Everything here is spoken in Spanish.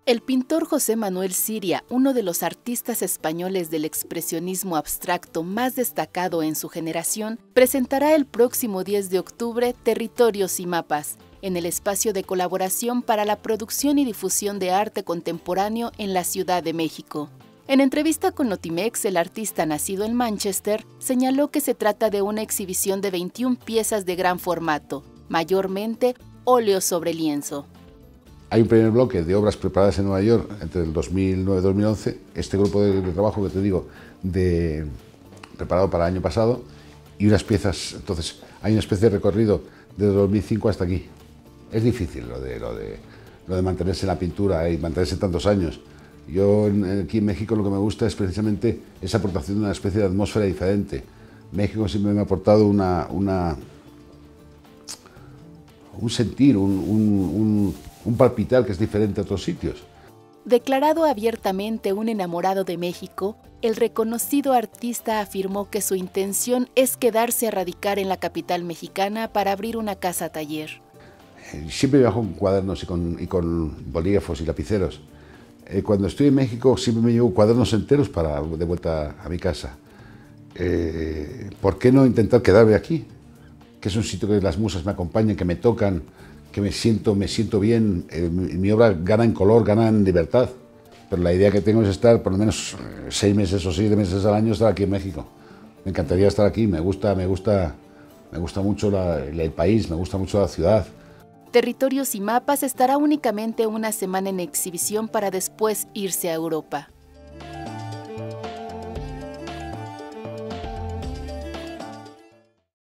El pintor José Manuel Siria, uno de los artistas españoles del expresionismo abstracto más destacado en su generación, presentará el próximo 10 de octubre Territorios y Mapas, en el espacio de colaboración para la producción y difusión de arte contemporáneo en la Ciudad de México. En entrevista con Notimex, el artista nacido en Manchester señaló que se trata de una exhibición de 21 piezas de gran formato, mayormente óleos sobre lienzo. Hay un primer bloque de obras preparadas en Nueva York entre el 2009 y 2011, este grupo de trabajo que te digo, preparado para el año pasado, y unas piezas. Entonces hay una especie de recorrido desde 2005 hasta aquí. Es difícil lo de mantenerse en la pintura y mantenerse tantos años. Yo aquí en México lo que me gusta es precisamente esa aportación de una especie de atmósfera diferente. México siempre me ha aportado un sentir, un palpitar que es diferente a otros sitios. Declarado abiertamente un enamorado de México, el reconocido artista afirmó que su intención es quedarse a radicar en la capital mexicana para abrir una casa-taller. Siempre viajo con cuadernos y con bolígrafos y lapiceros. Cuando estoy en México siempre me llevo cuadernos enteros de vuelta a mi casa. ¿Por qué no intentar quedarme aquí? Que es un sitio que las musas me acompañan, que me tocan, que me siento bien. Mi obra gana en color, gana en libertad. Pero la idea que tengo es estar por lo menos 6 meses o 7 meses al año, estar aquí en México. Me encantaría estar aquí, me gusta mucho el país, me gusta mucho la ciudad. Territorios y Mapas estará únicamente una semana en exhibición para después irse a Europa.